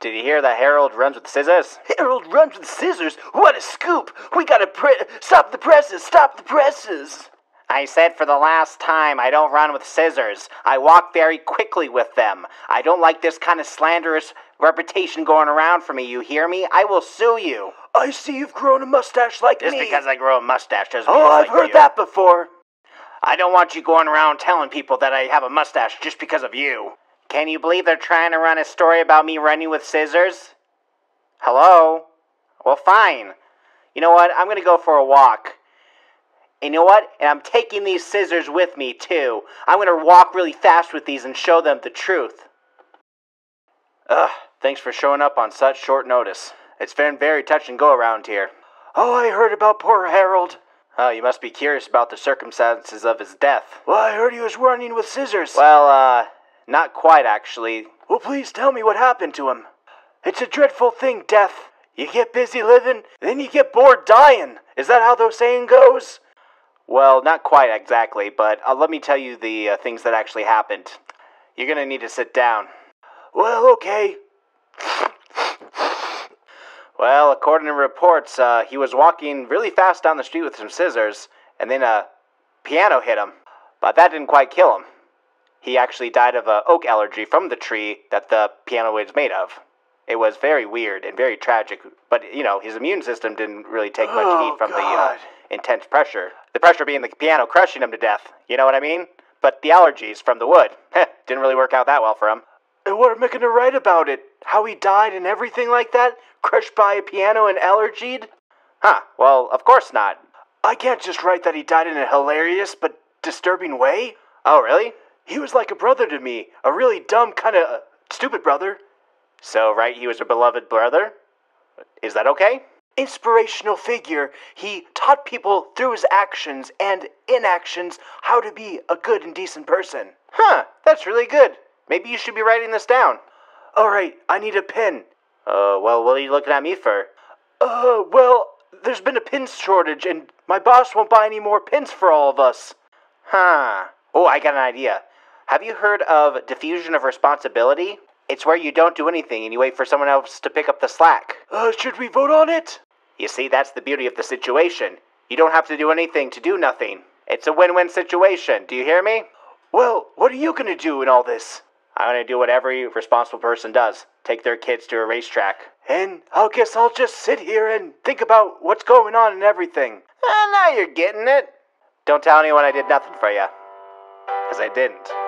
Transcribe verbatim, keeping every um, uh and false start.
Did you hear that Harold runs with scissors? Harold runs with scissors? What a scoop! We gotta pre- stop the presses! Stop the presses! I said for the last time, I don't run with scissors. I walk very quickly with them. I don't like this kind of slanderous reputation going around for me, you hear me? I will sue you. I see you've grown a mustache like Just me. Just because I grow a mustache doesn't mean Oh, I I've like heard you. that before. I don't want you going around telling people that I have a mustache just because of you. Can you believe they're trying to run a story about me running with scissors? Hello? Well, fine. You know what? I'm gonna go for a walk. And you know what? And I'm taking these scissors with me, too. I'm gonna walk really fast with these and show them the truth. Ugh, thanks for showing up on such short notice. It's been very touch and go around here. Oh, I heard about poor Harold. Oh, you must be curious about the circumstances of his death. Well, I heard he was running with scissors. Well, uh, not quite, actually. Well, please tell me what happened to him. It's a dreadful thing, death. You get busy living, then you get bored dying. Is that how the saying goes? Well, not quite exactly, but uh, let me tell you the uh, things that actually happened. You're gonna need to sit down. Well, okay. Well, according to reports, uh, he was walking really fast down the street with some scissors, and then a piano hit him. But that didn't quite kill him. He actually died of an oak allergy from the tree that the piano was made of. It was very weird and very tragic, but, you know, his immune system didn't really take much oh, heat from God. the uh, intense pressure. The pressure being the piano crushing him to death, you know what I mean? But the allergies from the wood, didn't really work out that well for him. And what am I going to write about it? How he died and everything like that? Crushed by a piano and allergied? Huh, well, of course not. I can't just write that he died in a hilarious but disturbing way. Oh, really? He was like a brother to me. A really dumb, kind of uh, stupid brother. So, right, he was a beloved brother? Is that okay? Inspirational figure. He taught people through his actions and inactions how to be a good and decent person. Huh, that's really good. Maybe you should be writing this down. Alright, I need a pen. Uh, well, what are you looking at me for? Uh, well, there's been a pen shortage, and my boss won't buy any more pens for all of us. Huh. Oh, I got an idea. Have you heard of diffusion of responsibility? It's where you don't do anything and you wait for someone else to pick up the slack. Uh, should we vote on it? You see, that's the beauty of the situation. You don't have to do anything to do nothing. It's a win-win situation. Do you hear me? Well, what are you gonna do in all this? I'm gonna do what every responsible person does. Take their kids to a racetrack. And I guess I'll just sit here and think about what's going on and everything. Uh, now you're getting it. Don't tell anyone I did nothing for you. Because I didn't.